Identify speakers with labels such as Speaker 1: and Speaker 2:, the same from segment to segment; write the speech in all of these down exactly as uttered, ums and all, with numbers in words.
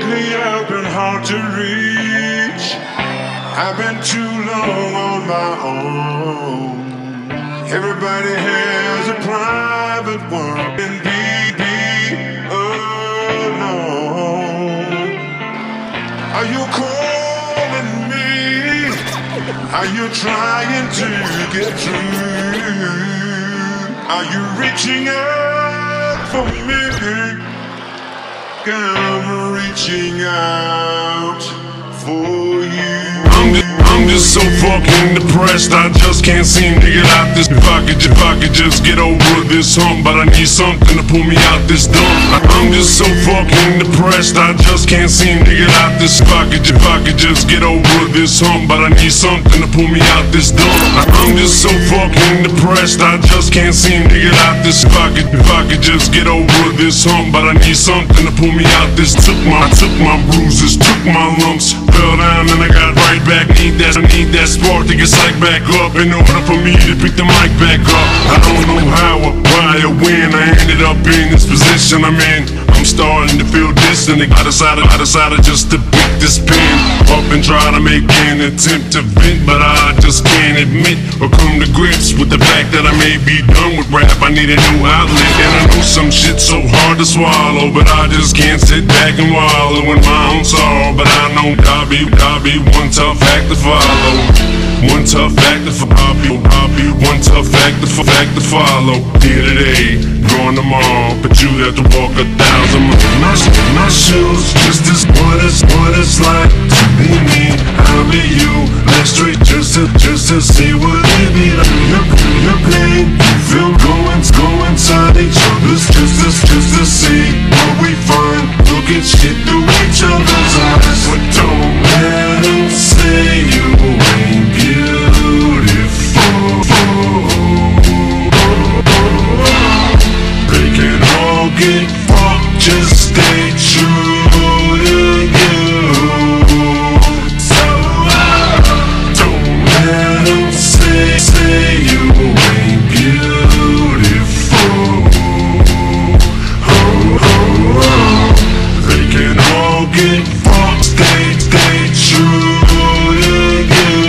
Speaker 1: Lately I've been hard to reach. I've been too long on my own. Everybody has a private world and be, be alone. Are you calling me? Are you trying to get through? Are you reaching out for me? I'm reaching out for you.
Speaker 2: I'm just, I'm just so fucking depressed, I just can't seem to get out this. If I could, if I could just get over this hump, but I need something to pull me out this dump. I'm just so fucking depressed, I just can't seem to get out this. If I could, if I could just get over this hump, but I need something to pull me out this dump. I'm just so fucking depressed, I just can't seem to get out this. If I could, if I could just get over this hump, but I need something to pull me out this. Took my, took my bruises, took my lumps, fell down and I got right back. Need that, I need that spark to get psyched back up in order for me to pick the mic back up. I don't know how or why or when I ended up in this position I'm in. I'm starting to feel distant. I decided, I decided just to pick this pen up and try to make an attempt to vent, but I just can't admit or come to grips with the fact that I may be done with rap. I need a new outlet, and I know some shit's so hard to swallow, but I just can't sit back and wallow in my own sorrow. But I know I'll be, I'll be one tough act to follow. One tough act to follow. I'll be, I'll be one tough act to, act to follow. Here today, gone tomorrow, but you have to walk a thousand miles. My, my shoes, just as what it's, what it's like to be me. I'll be you, let's straight just to, just to see what it be like. You're, you're playing, you feel going, go inside each other's, just to, just to see what we find. Look at shit through each other's eyes, but don't let them say you ain't beautiful. They can all get fucked, just stay true to you. So uh, don't let them say, say you ain't beautiful. Oh, oh, oh. They can all get fucked, stay, stay true to you.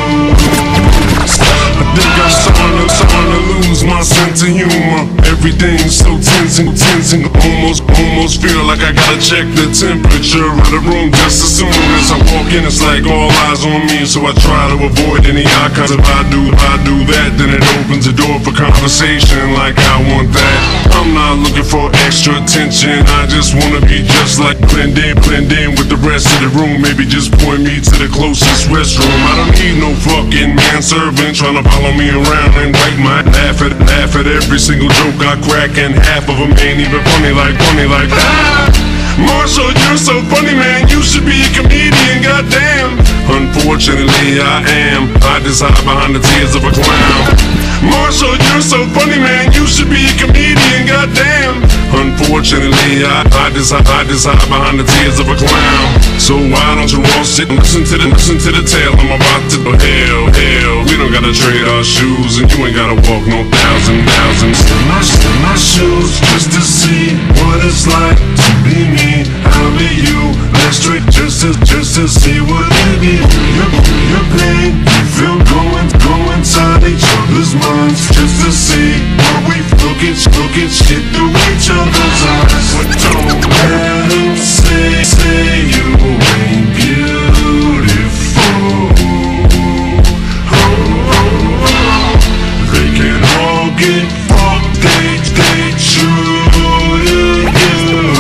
Speaker 2: I think I'm starting to, starting to lose my sense of humor. Everything's so tense and tense and almost, almost feel like I gotta check the temperature of the room just as soon as I walk in. It's like all eyes on me, so I try to avoid any eye contact. If I do, if I do that, then it opens the door for conversation like I want that. I'm not looking for extra attention, I just wanna be just like blend in, blend in with the rest of the room. Maybe just point me to the closest restroom. I don't need no fucking manservant trying to follow me around and wipe my laugh at, laugh at every single joke I crack, and half of them ain't even funny like, funny like ah, Marshall, you're so funny, man, you should be a comedian, goddamn. Unfortunately, I am. I just hide behind the tears of a clown. Marshall, you're so funny, man, you should be a comedian, goddamn. Unfortunately, I, I just I just hide behind the tears of a clown. So why don't you all sit and listen to the listen to the tale I'm about to do? Hell, hell, we don't gotta trade our shoes, and you ain't gotta walk no thousand thousands. My, my shoes just to see what it's like to be me. I'll be you, let's straight just to just to see what it be. You're, you're playing, you feel going, go inside each other's minds just to see what we look at, look at shit through each other's eyes. But don't let them say, say you ain't beautiful. Oh, oh, oh. They can all get fucked, they, they true to you.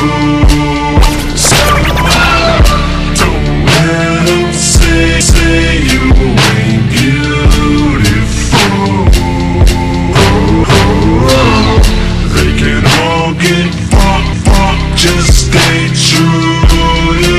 Speaker 2: So uh, don't let them say, say you ain't beautiful. Oh, oh, oh. They can all get fucked, fucked, just stay true to you.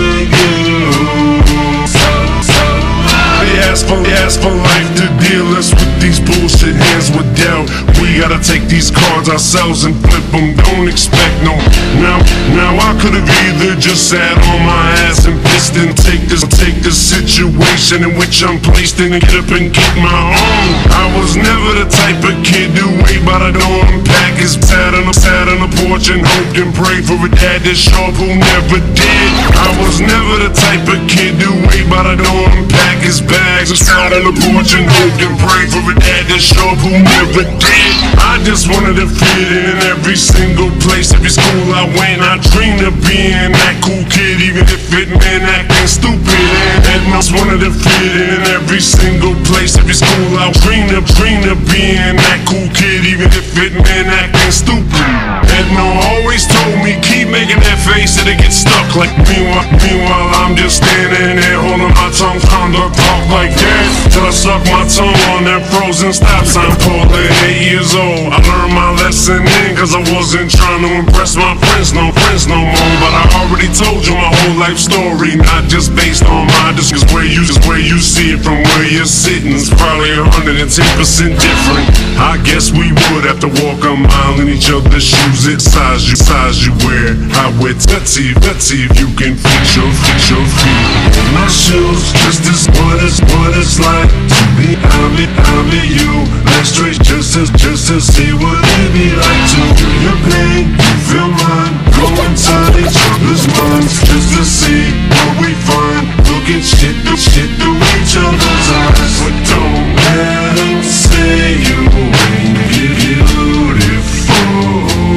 Speaker 2: So, so uh, they ask for, they ask for life to deal us with these bullshit hands with doubt. We gotta take these cards ourselves and flip them, don't expect no. Now, now I could've either just sat on my ass and pissed and take this, take the situation in which I'm placed in and get up and get my own. I was never the type of kid to wait by the door and pack his sat on, sat on the porch and hoped and prayed for a dad to show up who never did. I was never the type of kid to wait by the door and pack his bags and sat on the porch and hoped and prayed for a dad to show up who never did. I just wanted to fit in every single place, every school I went. I dreamed of being that cool kid, even if it meant acting stupid. And I just wanted to fit in every single place, every school I dreamed of, dreamed of being that cool kid, even if it meant acting stupid. Edna always told me, keep making that face and it gets stuck. Like meanwhile, meanwhile I'm just standing there holding my tongue, conduct talk like that, till I suck my tongue on that frozen stop sign pole at eight years old. I learned my lesson then, cause I wasn't trying to impress my friends, no friends no more. But I already told you my whole life story, not just based on my just cause where you, just where you see it from where you're sitting is probably a hundred and ten percent different. I guess we would have to walk a mile in each other's shoes. It's size you, size you wear. I wear let's see, let's see if you can fit your, fit your feet in my shoes. Just as what is, what it's like to be, I'll be, I'll be you. Let's straight just to, just to see what it be like to feel your pain, you feel mine. Go inside each other's minds just to see what we find. Look at shit, look shit through each other's eyes. But don't let them say you ain't beautiful.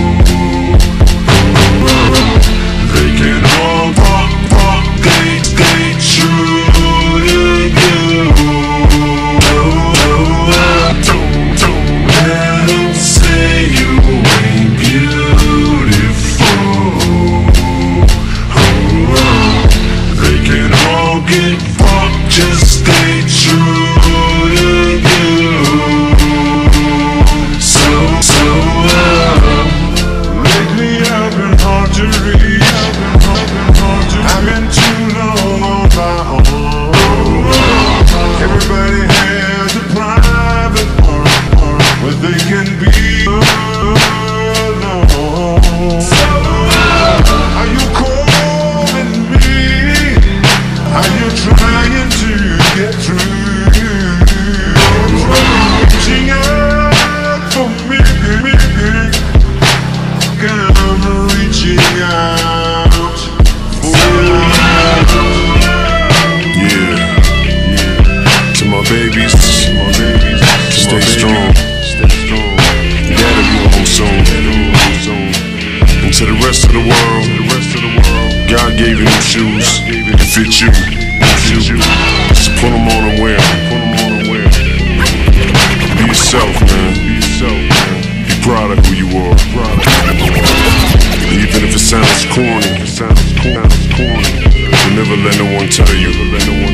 Speaker 2: They can all talk, talk, they stay true to you. Don't, don't let them say you ain't beautiful. They can all get fucked, just stay true to you. So, so, uh,
Speaker 1: Lately I've been hard to reach. I've been too long on my own. Everybody has a private one where they can be alone. Are you calling me? Are you trying to get through? Reaching out for me, I'm reaching out for you.
Speaker 2: Yeah, to my babies, to my babies, stay strong, stay strong. Dad'll be home soon. And to the rest of the world, the rest of the world, God gave you them shoes to fit you, fit you. So put them on and wear 'em. Be yourself, man. Be yourself, man. Be proud of who you are. Even if it sounds corny, it sounds corny. Never let no one tell you